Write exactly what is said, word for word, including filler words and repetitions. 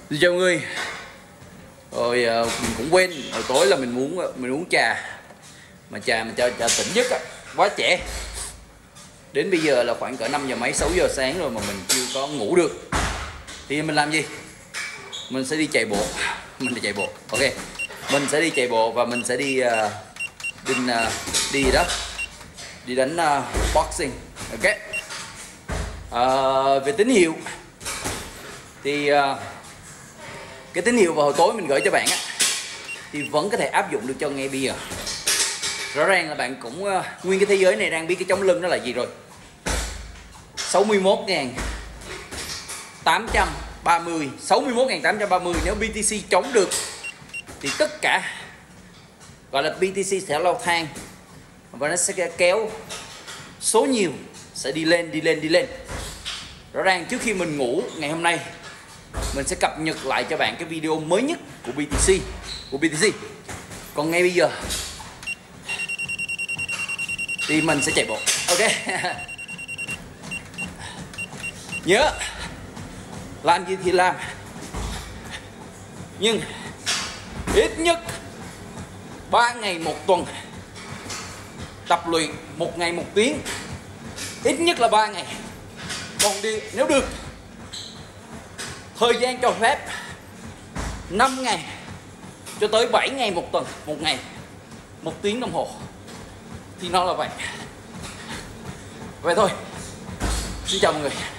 Xin chào mọi người. Rồi mình cũng quên hồi tối là mình muốn mình uống trà, mà trà mình cho trà tỉnh giấc á, quá trẻ. Đến bây giờ là khoảng cỡ năm giờ mấy sáu giờ sáng rồi mà mình chưa có ngủ được. Thì mình làm gì? Mình sẽ đi chạy bộ. Mình đi chạy bộ. Ok. Mình sẽ đi chạy bộ và mình sẽ đi uh, đi, uh, đi đó. Đi đánh uh, boxing. Ok. Uh, về tín hiệu thì uh, cái tín hiệu vào hồi tối mình gửi cho bạn á thì vẫn có thể áp dụng được cho ngay bây giờ. Rõ ràng là bạn cũng uh, nguyên cái thế giới này đang biết cái chống lưng đó là gì rồi. sáu mươi mốt nghìn tám trăm ba mươi sáu mươi mốt nghìn tám trăm ba mươi, nếu bê tê xê chống được thì tất cả gọi là bê tê xê sẽ leo thang và nó sẽ kéo số nhiều sẽ đi lên đi lên đi lên. Rõ ràng trước khi mình ngủ ngày hôm nay mình sẽ cập nhật lại cho bạn cái video mới nhất của bê tê xê của bê tê xê. Còn ngay bây giờ thì mình sẽ chạy bộ. Ok. Nhớ làm gì thì làm, nhưng ít nhất ba ngày một tuần tập luyện, một ngày một tiếng, ít nhất là ba ngày. Còn đi nếu được thời gian cho phép năm ngày cho tới bảy ngày một tuần, một ngày một tiếng đồng hồ thì nó là vậy. Vậy thôi. Xin chào mọi người.